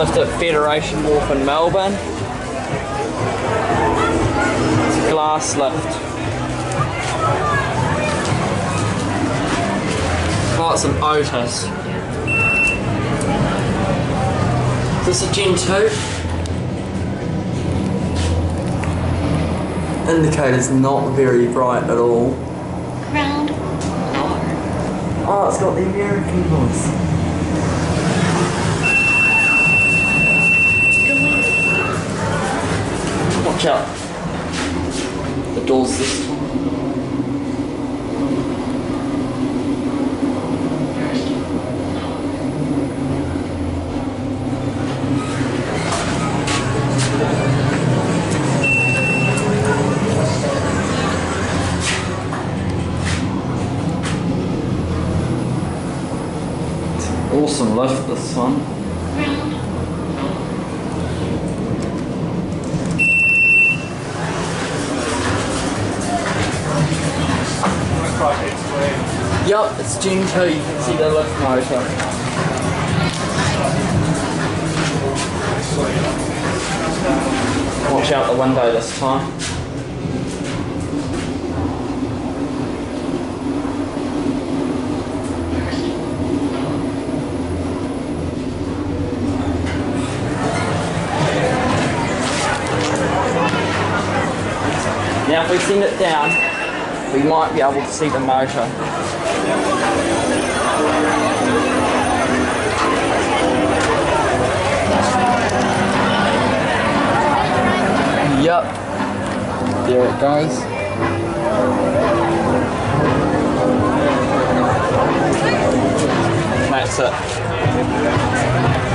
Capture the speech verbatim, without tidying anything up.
lift at Federation Wharf in Melbourne. It's a glass lift. Oh, it's an OTIS. Is this a Gen two? Indicator's not very bright at all. Ground floor. Oh, it's got the American voice. Watch out. The door's this time. Awesome lift, this one. Yup, it's Gen two, you can see the lift motor. Watch out the window this time. Now if we send it down, we might be able to see the motor. Yup, there it goes. That's it.